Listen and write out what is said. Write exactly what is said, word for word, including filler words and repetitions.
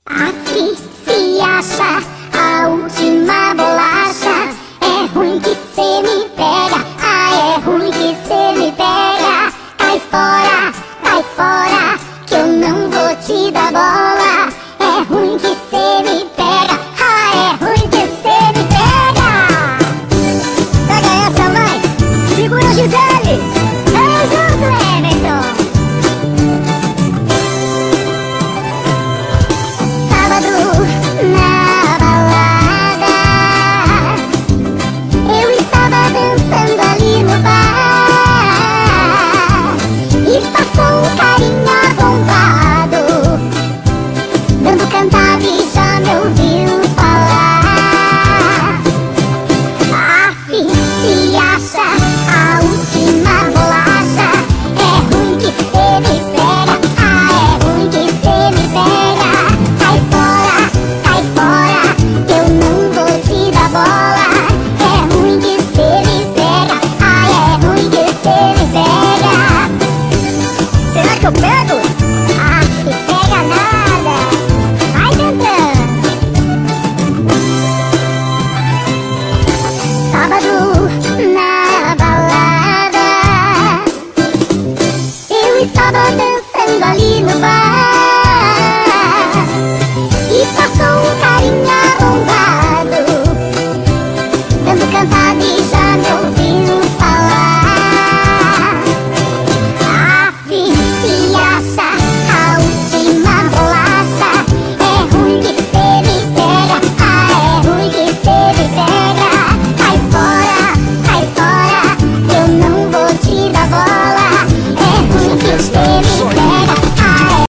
Assim se acha a última bolacha. É ruim que cê me pega, ah, é ruim que cê me pega. Cai fora, cai fora, que eu não vou te dar bola.